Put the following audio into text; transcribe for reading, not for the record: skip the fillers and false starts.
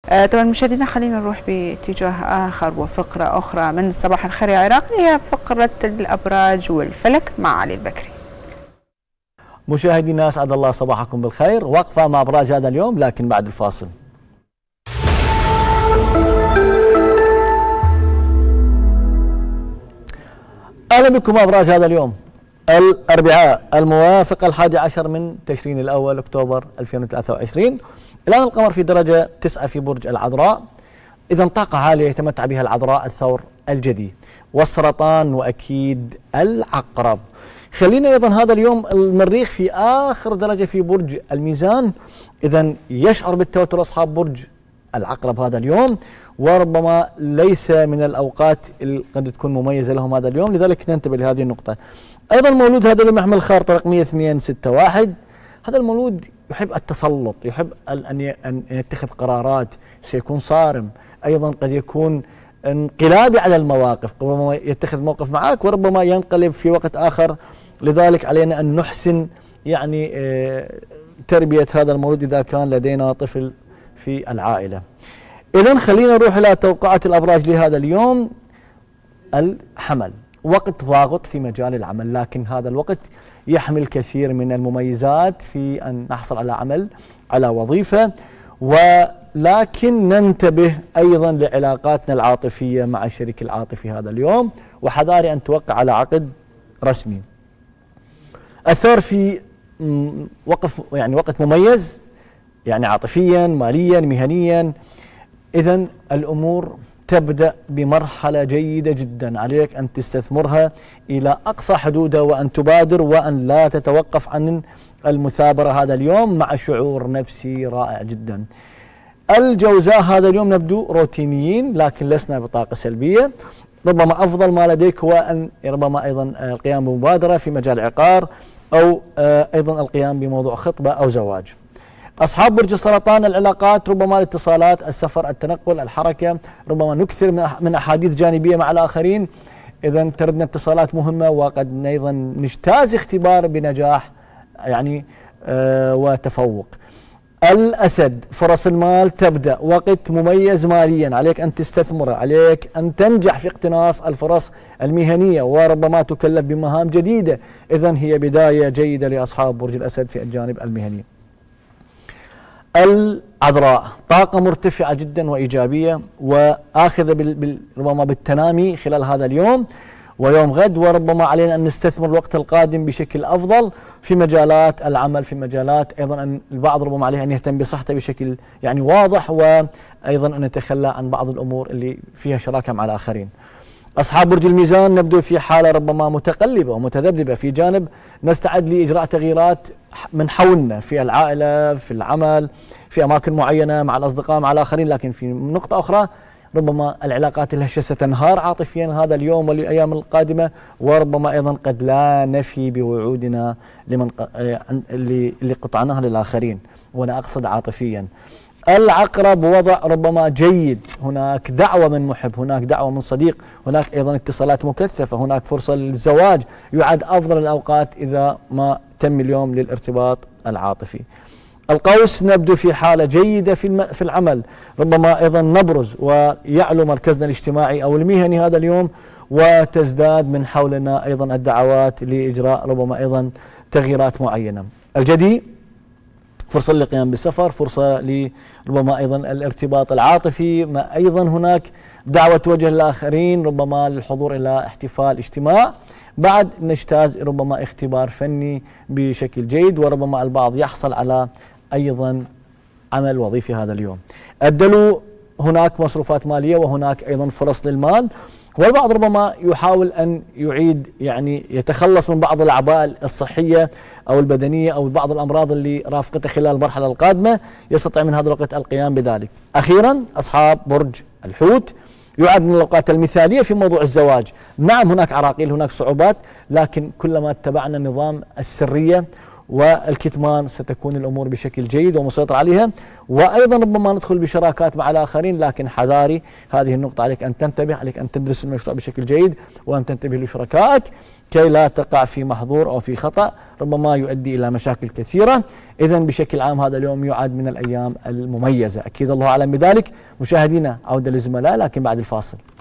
طبعا مشاهدينا خلينا نروح باتجاه آخر وفقرة أخرى من صباح الخير يا عراق، هي فقرة الأبراج والفلك مع علي البكري. مشاهدينا أسعد الله صباحكم بالخير. وقفة مع أبراج هذا اليوم لكن بعد الفاصل. أهلا بكم أبراج هذا اليوم الأربعاء الموافق 11 من تشرين الأول أكتوبر 2023. الآن القمر في درجة 9 في برج العذراء، إذا طاقة عالية يتمتع بها العذراء الثور الجدي والسرطان وأكيد العقرب. خلينا أيضا هذا اليوم المريخ في آخر درجة في برج الميزان، إذا يشعر بالتوتر أصحاب برج العقرب هذا اليوم، وربما ليس من الأوقات اللي قد تكون مميزة لهم هذا اليوم، لذلك ننتبه لهذه النقطة. أيضا المولود هذا اليوم يحمل خارطة رقمية 261. هذا المولود يحب التسلط، يحب أن يتخذ قرارات، سيكون صارم، أيضا قد يكون انقلابي على المواقف، ربما يتخذ موقف معك وربما ينقلب في وقت آخر، لذلك علينا أن نحسن يعني تربية هذا المولود إذا كان لدينا طفل في العائلة. إذن خلينا نروح إلى توقعات الأبراج لهذا اليوم. الحمل وقت ضاغط في مجال العمل، لكن هذا الوقت يحمل كثير من المميزات في أن نحصل على عمل، على وظيفة، ولكن ننتبه أيضا لعلاقاتنا العاطفية مع الشريك العاطفي هذا اليوم، وحذاري أن توقع على عقد رسمي. الثور في وقت مميز، يعني عاطفيا، ماليا، مهنيا. إذن الأمور تبدأ بمرحلة جيدة جدا، عليك أن تستثمرها إلى أقصى حدودها وأن تبادر وأن لا تتوقف عن المثابرة هذا اليوم مع شعور نفسي رائع جدا. الجوزاء هذا اليوم نبدو روتينيين لكن لسنا بطاقة سلبية، ربما أفضل ما لديك هو أن ربما أيضا القيام بمبادرة في مجال عقار أو أيضا القيام بموضوع خطبة أو زواج. أصحاب برج السرطان العلاقات، ربما الاتصالات، السفر، التنقل، الحركة، ربما نكثر من أحاديث جانبية مع الآخرين، إذا تردنا اتصالات مهمة وقد أيضا نجتاز اختبار بنجاح يعني وتفوق. الأسد فرص المال تبدأ، وقت مميز ماليا، عليك أن تستثمر، عليك أن تنجح في اقتناص الفرص المهنية وربما تكلف بمهام جديدة، إذا هي بداية جيدة لأصحاب برج الأسد في الجانب المهني. العذراء طاقة مرتفعة جدا وإيجابية وآخذة ربما بالتنامي خلال هذا اليوم ويوم غد، وربما علينا أن نستثمر الوقت القادم بشكل أفضل في مجالات العمل، في مجالات أيضا أن البعض ربما عليه أن يهتم بصحته بشكل يعني واضح، وأيضا أن نتخلى عن بعض الأمور اللي فيها شراكة مع الآخرين. أصحاب برج الميزان نبدو في حالة ربما متقلبة ومتذبذبة، في جانب نستعد لإجراء تغييرات من حولنا في العائلة، في العمل، في أماكن معينة، مع الأصدقاء، مع الآخرين، لكن في نقطة أخرى ربما العلاقات الهشة ستنهار عاطفيا هذا اليوم والأيام القادمة، وربما أيضا قد لا نفي بوعودنا اللي قطعناها للآخرين، وأنا أقصد عاطفيا. العقرب وضع ربما جيد، هناك دعوة من محب، هناك دعوة من صديق، هناك أيضا اتصالات مكثفة، هناك فرصة للزواج، يعد أفضل الأوقات إذا ما تم اليوم للارتباط العاطفي. القوس نبدو في حالة جيدة في العمل، ربما أيضا نبرز ويعلو مركزنا الاجتماعي أو المهني هذا اليوم، وتزداد من حولنا أيضا الدعوات لإجراء ربما أيضا تغييرات معينة. الجدي فرصة للقيام بالسفر، فرصة لربما أيضا الارتباط العاطفي، ما أيضا هناك دعوة توجه للآخرين ربما للحضور إلى احتفال اجتماع، بعد نجتاز ربما اختبار فني بشكل جيد، وربما البعض يحصل على أيضا عمل وظيفي هذا اليوم. الدلو هناك مصروفات مالية وهناك أيضا فرص للمال، والبعض ربما يحاول أن يعيد يعني يتخلص من بعض الأعباء الصحية أو البدنية أو بعض الأمراض اللي رافقته خلال المرحلة القادمة، يستطيع من هذا الوقت القيام بذلك. أخيرا أصحاب برج الحوت يعد من الأوقات المثالية في موضوع الزواج. نعم هناك عراقيل، هناك صعوبات، لكن كلما اتبعنا نظام السرية والكتمان ستكون الأمور بشكل جيد ومسيطر عليها. وأيضا ربما ندخل بشراكات مع الآخرين، لكن حذاري هذه النقطة، عليك أن تنتبه، عليك أن تدرس المشروع بشكل جيد وأن تنتبه لشركائك كي لا تقع في محظور أو في خطأ ربما يؤدي إلى مشاكل كثيرة. إذن بشكل عام هذا اليوم يعد من الأيام المميزة، أكيد الله أعلم بذلك. مشاهدينا عودة للزملاء لكن بعد الفاصل.